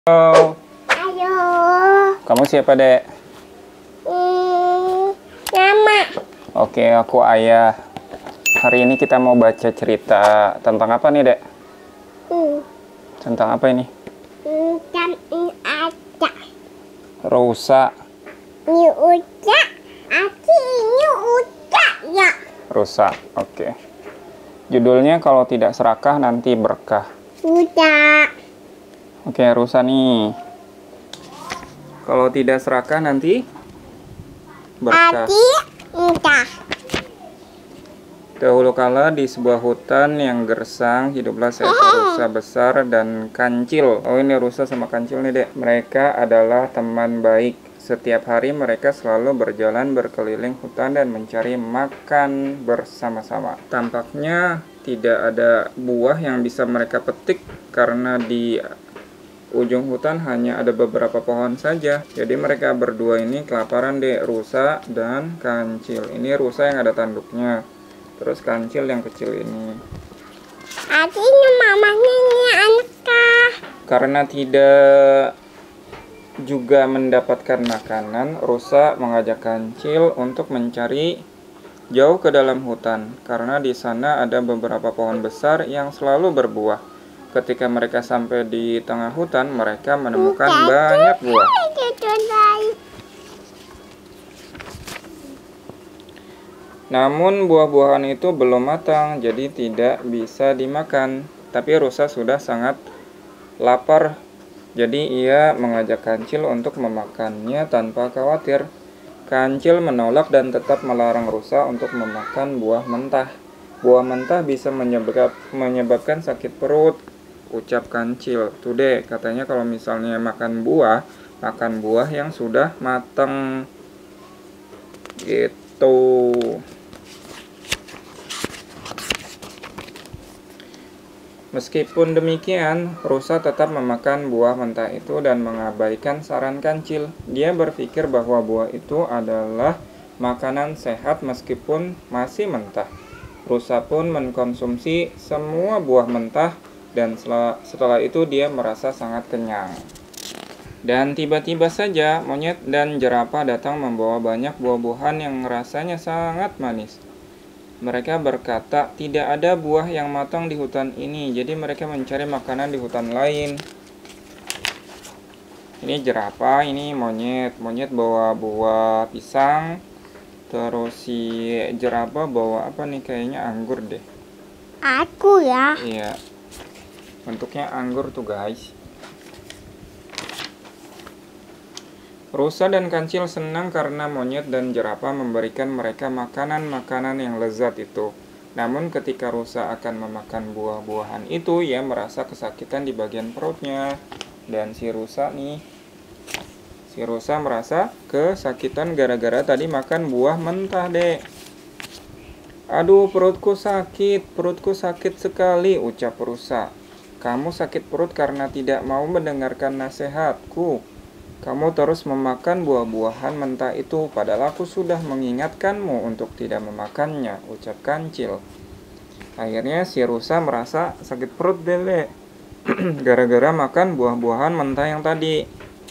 Halo, Ayo. kamu siapa, Dek? Nama. Oke, aku Ayah. Hari ini kita mau baca cerita tentang apa nih, Dek? Tentang apa ini? Jam aja. Rusa. Ini ucap. Aki ini ucap ya. Rusa, oke. Judulnya kalau tidak serakah nanti berkah. Ucap. Oke, rusa nih. Kalau tidak serakah nanti berkah. Aki entah. Dahulu kala di sebuah hutan yang gersang hiduplah seekor rusa besar dan kancil. Oh, ini rusa sama kancil nih, Dek. Mereka adalah teman baik. Setiap hari mereka selalu berjalan berkeliling hutan dan mencari makan bersama-sama. Tampaknya tidak ada buah yang bisa mereka petik karena di ujung hutan hanya ada beberapa pohon saja. Jadi mereka berdua ini kelaparan, Dek. Rusa dan kancil. Ini rusa yang ada tanduknya. Terus kancil yang kecil ini. Artinya mamanya ini anaknya. Karena tidak juga mendapatkan makanan, rusa mengajak kancil untuk mencari jauh ke dalam hutan. Karena di sana ada beberapa pohon besar yang selalu berbuah. Ketika mereka sampai di tengah hutan, mereka menemukan banyak buah. Namun buah-buahan itu belum matang, jadi tidak bisa dimakan. Tapi rusa sudah sangat lapar, jadi ia mengajak kancil untuk memakannya tanpa khawatir. Kancil menolak dan tetap melarang rusa untuk memakan buah mentah. Buah mentah bisa menyebabkan sakit perut, ucap kancil. Tuh, Dek, katanya kalau misalnya makan buah yang sudah matang. Gitu. Meskipun demikian, rusa tetap memakan buah mentah itu dan mengabaikan saran kancil. Dia berpikir bahwa buah itu adalah makanan sehat meskipun masih mentah. Rusa pun mengkonsumsi semua buah mentah dan setelah itu dia merasa sangat kenyang. Dan tiba-tiba saja monyet dan jerapah datang membawa banyak buah-buahan yang rasanya sangat manis. Mereka berkata, tidak ada buah yang matang di hutan ini, jadi mereka mencari makanan di hutan lain. Ini jerapah, ini monyet. Monyet bawa buah pisang, terus si jerapah bawa apa nih, kayaknya anggur deh. Aku ya. Iya, bentuknya anggur tuh, guys. Rusa dan kancil senang karena monyet dan jerapah memberikan mereka makanan-makanan yang lezat itu. Namun ketika rusa akan memakan buah-buahan itu, ia merasa kesakitan di bagian perutnya. Dan si rusa merasa kesakitan gara-gara tadi makan buah mentah, Dek. Aduh, perutku sakit sekali, ucap rusa. Kamu sakit perut karena tidak mau mendengarkan nasihatku. Kamu terus memakan buah-buahan mentah itu, padahal aku sudah mengingatkanmu untuk tidak memakannya, ucap kancil. Akhirnya si rusa merasa sakit perut, Dek, gara-gara makan buah-buahan mentah yang tadi.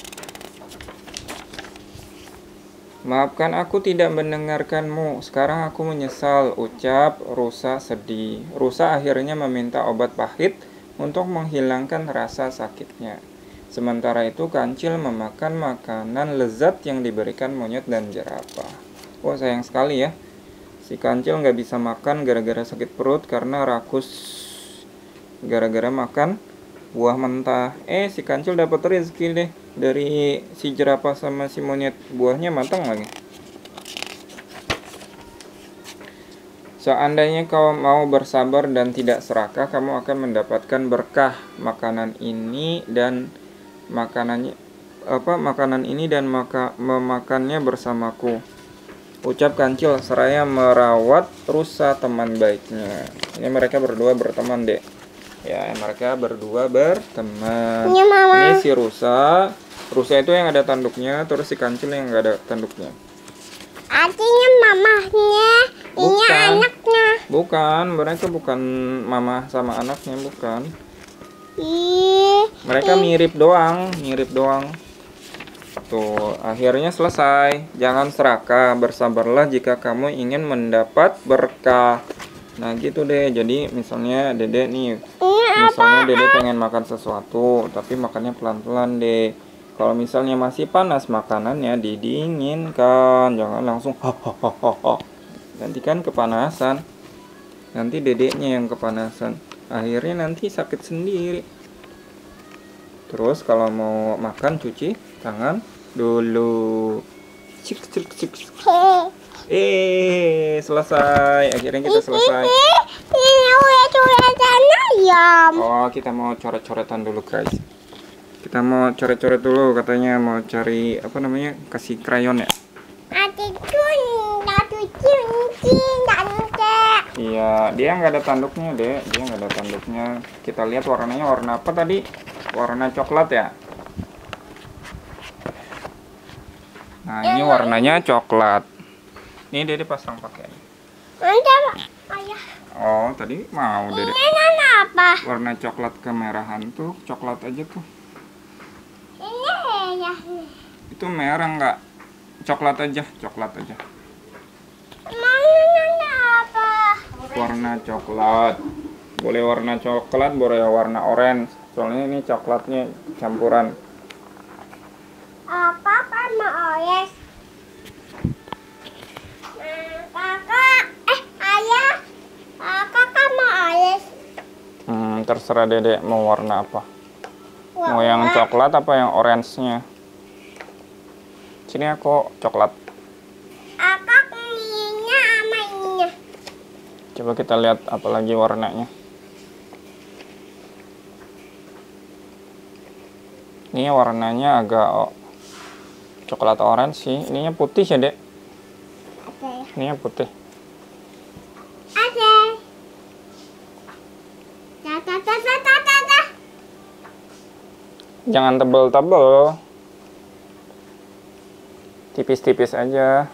Maafkan aku tidak mendengarkanmu, sekarang aku menyesal, ucap rusa sedih. Rusa akhirnya meminta obat pahit untuk menghilangkan rasa sakitnya. Sementara itu kancil memakan makanan lezat yang diberikan monyet dan jerapah. Oh, sayang sekali ya. Si kancil nggak bisa makan gara-gara sakit perut karena rakus gara-gara makan buah mentah. Si kancil dapat rezeki deh dari si jerapah sama si monyet. Buahnya matang lagi. Seandainya kau mau bersabar dan tidak serakah, kamu akan mendapatkan berkah makanan ini dan memakannya bersamaku, ucap kancil seraya merawat rusa teman baiknya. Ini mereka berdua berteman, Dek. Ya, mereka berdua berteman. Ini mama. Ini si rusa itu yang ada tanduknya, terus si kancil yang nggak ada tanduknya. Artinya mamahnya, ini anaknya. Bukan, mereka bukan mama sama anaknya, bukan. Ih, Mereka mirip doang, Tuh, akhirnya selesai. Jangan serakah, bersabarlah jika kamu ingin mendapat berkah. Nah, gitu deh. Jadi, misalnya Dedek nih, misalnya Dedek pengen makan sesuatu, tapi makannya pelan-pelan deh. Kalau misalnya masih panas makanannya, didinginkan. Jangan langsung hahaha. Nanti kan kepanasan. Nanti dedeknya yang kepanasan. Akhirnya nanti sakit sendiri. Terus kalau mau makan cuci tangan dulu. Cik cik cik. Selesai. Akhirnya kita selesai. ini udah ayam. Oh, kita mau coret-coretan dulu, guys. Kita mau coret-coret dulu, katanya mau cari apa namanya? Kasih krayon ya. Iya, dia nggak ada tanduknya, Dek. Dia nggak ada tanduknya. Kita lihat warnanya warna apa tadi? Warna coklat ya. Nah, ini warnanya coklat. Ini Dede pasang pakai. Ayah. Oh, tadi mau Dede. Ini apa? Warna coklat kemerahan tuh, coklat aja tuh. Ini ya. Itu merah nggak? Coklat aja, coklat aja. Mana apa? Warna coklat. Boleh warna coklat, boleh warna orange. Soalnya ini coklatnya campuran. Apa sama orange? Kakak, ayah, kakak mau orange. Terserah Dedek mau warna apa. Mau yang coklat apa yang orange-nya? Sini aku coklat. Kakak ininya sama ininya. Coba kita lihat apa lagi warnanya. Ini warnanya agak coklat orange sih. Ininya putih ya, Dek. Oke. Ininya putih. Oke. Ta. Jangan tebel-tebel. Tipis-tipis aja.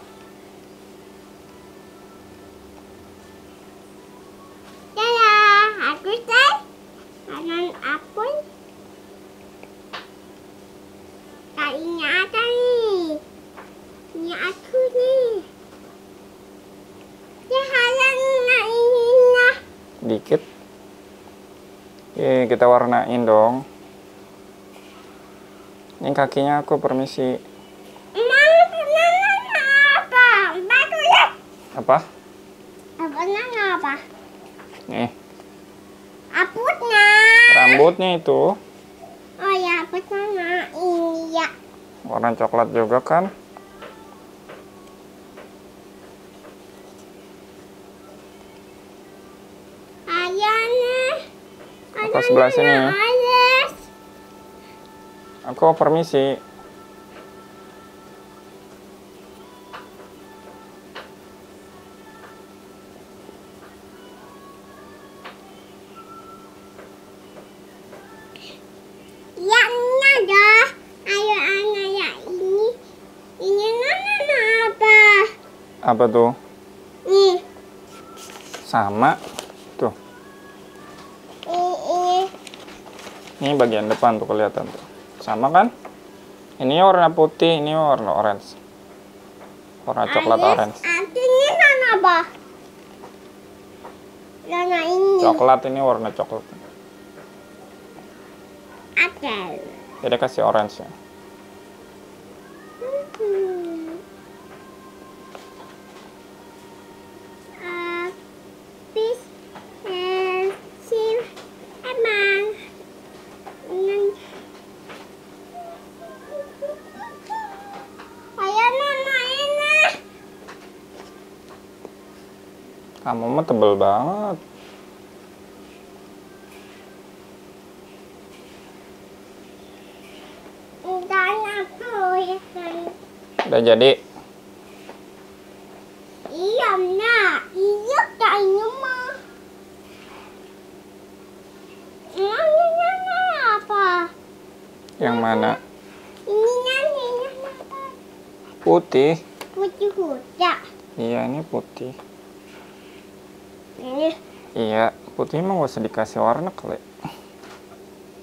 Dadah, aku say. Kanan apel. Ini ada nih. Ini aku nih. Ya halang ini lah. Dikit. Oke, kita warnain dong. Ini kakinya aku permisi. Apa? Baru ya. Apa? Apa? Nih, Aputnya. rambutnya itu Oh ya, aputnya ini ya. warna coklat juga kan? Ayahnya. Apa sebelah sini ya? Ayah. Aku permisi. Ya, ini ada. Ayo anak ya ini. Ini nana apa? Apa tuh? Nih, Sama. Tuh. ini. Ini bagian depan tuh kelihatan tuh. Sama kan? Ini warna putih, ini warna orange. Warna coklat orange. Artinya nana apa? Nana ini. Coklat ini warna coklat. Ada. Jadi kasih orange ya. Habis pensil emang. Ayo nana ini. Kamu mah tebel banget. Dan aku ya kan. Udah jadi. Iya nak, iya kayaknya mah. Ini apa? Yang mana? Ini nanya apa? Putih. Putih kuda. Iya, ini putih. Ini Iya, putih emang gak usah dikasih warna kali.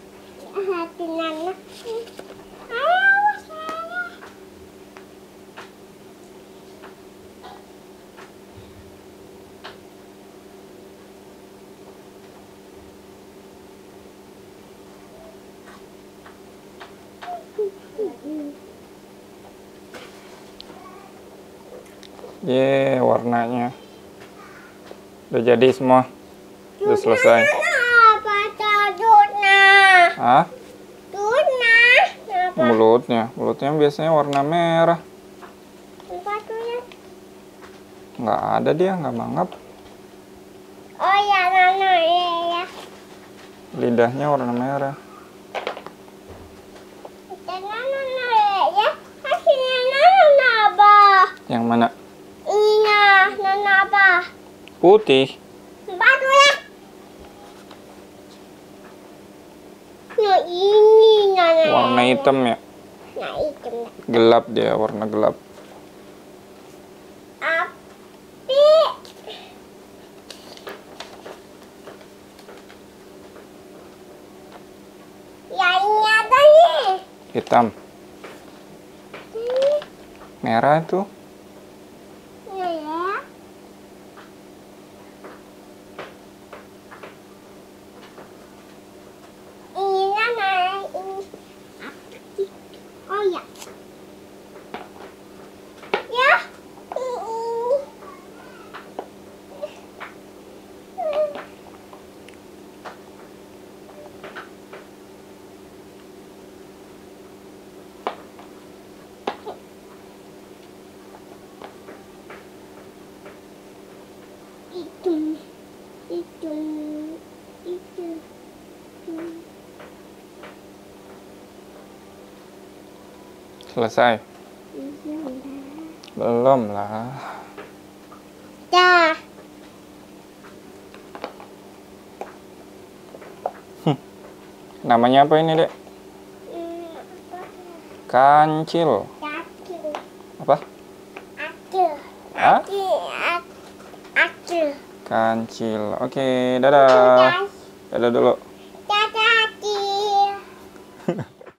Ye, warnanya udah jadi semua. Udah selesai. Apa taduknya? Hah? Tuna. Mulutnya biasanya warna merah. Sepatunya. Nggak ada, dia nggak mangap. Oh ya, Nana ya. Lidahnya warna merah. Nana ya. Hasilnya Nana apa? Yang mana? Ini Nana apa? Putih. Sepatunya. Nah ini Nana. Warna hitam ya. Nah hitam. Gelap dia, warna gelap. Api. Ya ini ada nih. Hitam. Merah itu. Ini ya. Ini Nana. Ini apa sih? Oh ya. Ya. Ini. Itu. Selesai. Belum lah. Dah. Namanya apa ini, Dek? Kancil. Aku. Apa? Aku. Hah? Aku. Kancil. Oke, dadah. Dadah dulu.